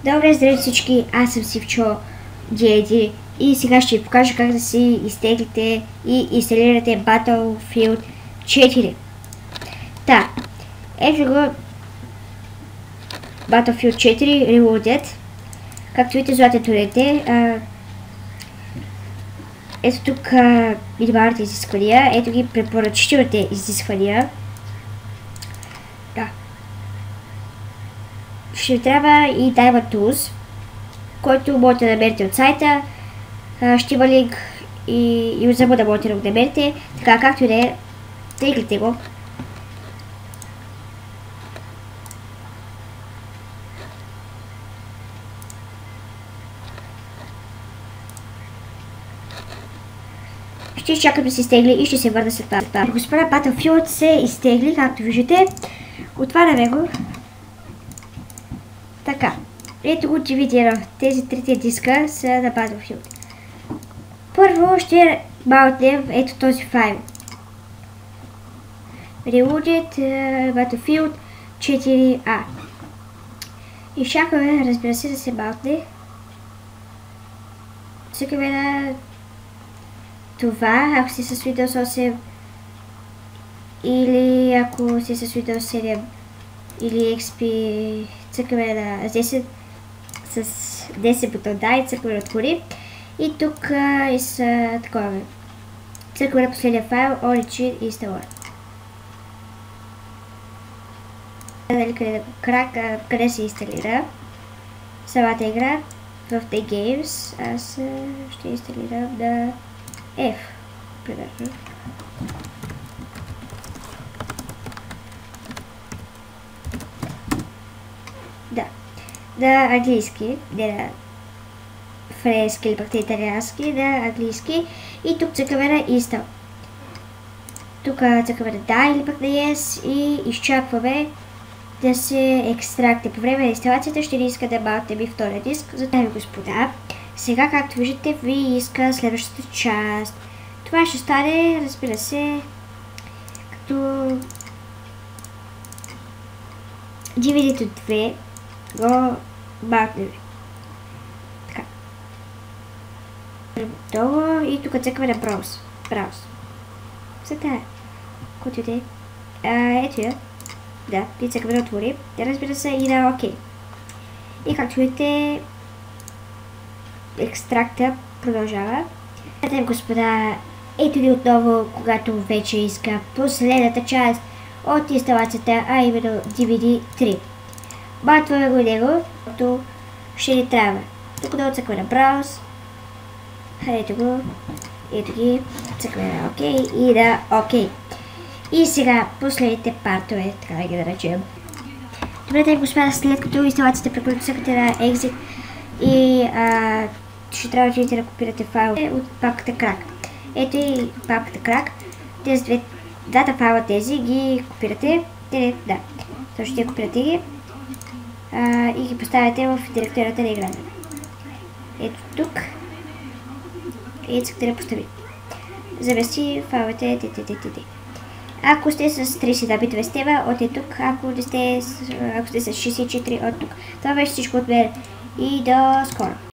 Добре, здравейте всички, аз съм Сивчо GAD и сега ще ви покажа как да си изтеглите и инсталирате Battlefield 4. Та, ето го Battlefield 4 Reloaded. Както видите, златен турете. Ето тук минималните изисквания, ето ги препоръчителните изисквания. Да. Ще ви трябва и Diamond Tools, който можете да намерите от сайта. Ще има линк и от да можете да го намерите. Така, както и да е, теглите го. Ще изчакам да се изтегли и ще се върна след това. Господа, Battlefield се изтегли, както виждате. Отваряме го. Така. Ето го DVD. Тези трите диска са на Battlefield. Първо ще маутнем ето този файл. Reloaded Battlefield 4A. Изчакаме, разбира се, да се маутне. Цъкаме на това, ако си с Windows 8 или ако си с Windows 7 или XP, цъкаме на 10 с 10 бутон да и цъкаме на отвори. И тук са такова. Цъкаме на последния файл Origin Installer. Къде се инсталира самата игра в The Games. Аз ще инсталирам на F, примерно. Да. На английски, не на френски или пък на италиански, на английски. И тук цъкаме на Install. Тук цъкаме на да или пък на Yes и изчакваме да се екстракте. По време на инсталацията ще ни иска да маутнем и втория диск. Дами господа, сега както виждате ви иска следващата част. Това ще стане, разбира се, като DVD-то 2 го маутнем. Така. Долу и тук цъкаме на Browse. За тая. Който е. Ето я. Да, и цъкаме да отвори. Разбира се и на OK. И както видите, екстракта продължава. Дами господа, ето ви отново, когато вече иска последната част от инсталацията, а именно DVD 3. Батваме го него, като ще ни трябва. Тук да отцъкваме на Browse. Ето го. Ето ги. Цъкваме на OK и на OK. И сега последните партове, така да ги наречем. Добре, дами господа, след като инсталацията приключи, цъкате на Exit и ще трябва да идете да копирате файлове от папката Crack. Ето и папката Crack. Тези двата файла тези ги копирате. Да, точно ще копирате ги и ги поставяте в директорията на играта. Ето тук. И цъкате да поставите. Замести файловете. Ако сте с 32 битова система, от тук, ако сте с 64 от тук. Това беше всичко от мен и до скоро.